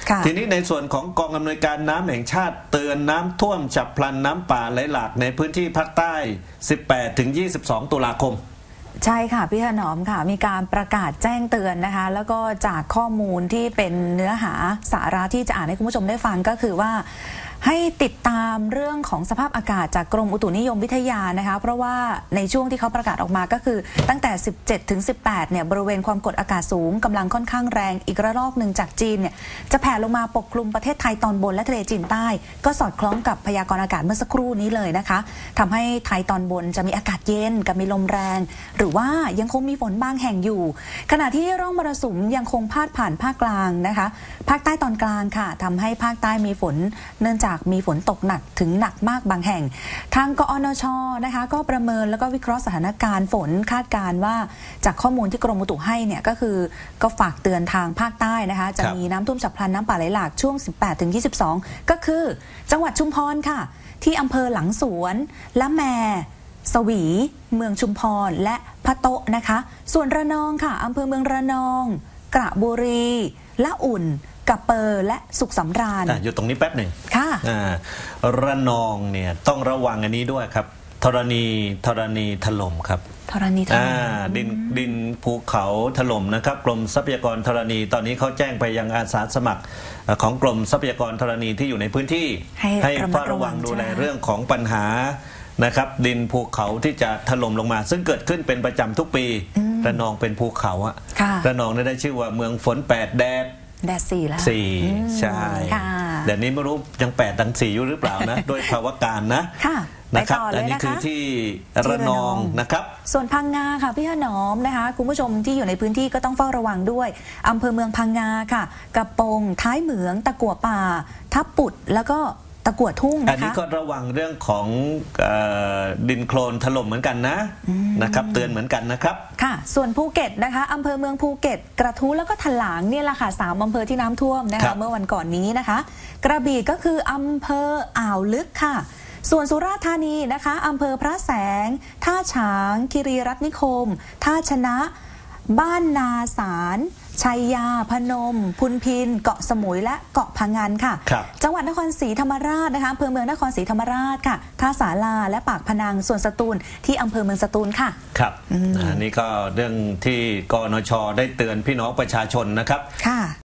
ทีนี้ในส่วนของกองอำนวยการน้ำแห่งชาติเตือนน้ำท่วมฉับพลันน้ำป่าไหลหลากในพื้นที่ภาคใต้ 18-22 ตุลาคมใช่ค่ะพี่ถนอมค่ะมีการประกาศแจ้งเตือนนะคะแล้วก็จากข้อมูลที่เป็นเนื้อหาสาระที่จะอ่านให้คุณผู้ชมได้ฟังก็คือว่าให้ติดตามเรื่องของสภาพอากาศจากกรมอุตุนิยมวิทยานะคะเพราะว่าในช่วงที่เขาประกาศออกมาก็คือตั้งแต่ 17-18 เนี่ยบริเวณความกดอากาศสูงกำลังค่อนข้างแรงอีกระลอกหนึ่งจากจีนเนี่ยจะแผ่ลงมาปกคลุมประเทศไทยตอนบนและทะเลจีนใต้ก็สอดคล้องกับพยากรณ์อากาศเมื่อสักครู่นี้เลยนะคะทำให้ไทยตอนบนจะมีอากาศเย็นกับมีลมแรงหรือว่ายังคงมีฝนบางแห่งอยู่ขณะที่ร่องมรสุมยังคงพาดผ่านภาคกลางนะคะภาคใต้ตอนกลางค่ะทำให้ภาคใต้มีฝนเนื่องจากมีฝนตกหนักถึงหนักมากบางแห่งทางกอนช.นะคะก็ประเมินแล้วก็วิเคราะห์สถานการณ์ฝนคาดการณ์ว่าจากข้อมูลที่กรมอุตุให้เนี่ยก็คือก็ฝากเตือนทางภาคใต้นะคะจะมีน้ำท่วมฉับพลันน้ำป่าไหลหลากช่วง 18-22 ก็คือจังหวัดชุมพรค่ะที่อำเภอหลังสวนละแมสวีเมืองชุมพรและพะโตะนะคะส่วนระนองค่ะอำเภอเมืองระนองกระบุรีละอุ่นกะเปอร์และสุขสำราญอยู่ตรงนี้แป๊บหนึ่งค่ะระนองเนี่ยต้องระวังอันนี้ด้วยครับธรณีถล่มครับธรณีถล่มดินภูเขาถล่มนะครับกรมทรัพยากรธรณีตอนนี้เขาแจ้งไปยังอาสาสมัครของกรมทรัพยากรธรณีที่อยู่ในพื้นที่ให้เฝ้าระวังดูแลเรื่องของปัญหานะครับดินภูเขาที่จะถล่มลงมาซึ่งเกิดขึ้นเป็นประจำทุกปีระนองเป็นภูเขาอะระนองได้ชื่อว่าเมืองฝน8 แดด 4แล้ว 4ใช่แต่นี้ไม่รู้ยัง8 ทั้ง 4อยู่หรือเปล่านะโดยภาวะการนะนะครับอันนี้คือที่ระนองนะครับส่วนพังงาค่ะพี่ถนอมนะคะคุณผู้ชมที่อยู่ในพื้นที่ก็ต้องเฝ้าระวังด้วยอำเภอเมืองพังงาค่ะกระโปงท้ายเหมืองตะกั่วป่าทับปุดแล้วก็ตะกั่วทุ่งนะคะอันนี้ก็ระวังเรื่องของดินโคลนถล่มเหมือนกันนะครับเตือนเหมือนกันนะครับค่ะส่วนภูเก็ตนะคะอำเภอเมืองภูเก็ตกระทู้แล้วก็ถลางเนี่ยแหละค่ะ3อำเภอที่น้ำท่วมนะคะเมื่อวันก่อนนี้นะคะกระบี่ก็คืออำเภออ่าวลึกค่ะส่วนสุราษฎร์ธานีนะคะอำเภอพระแสงท่าฉางคีรีรัตนิคมท่าชนะบ้านนาสารชัยยาพนมพุนพินเกาะสมุยและเกาะพะงันค่ะจังหวัดนครศรีธรรมราชนะคะอำเภอเมืองนครศรีธรรมราชค่ะท่าสาราและปากพนังส่วนสตูลที่อำเภอเมืองสตูลค่ะครับอันนี้ก็เรื่องที่กนช.ได้เตือนพี่น้องประชาชนนะครับค่ะ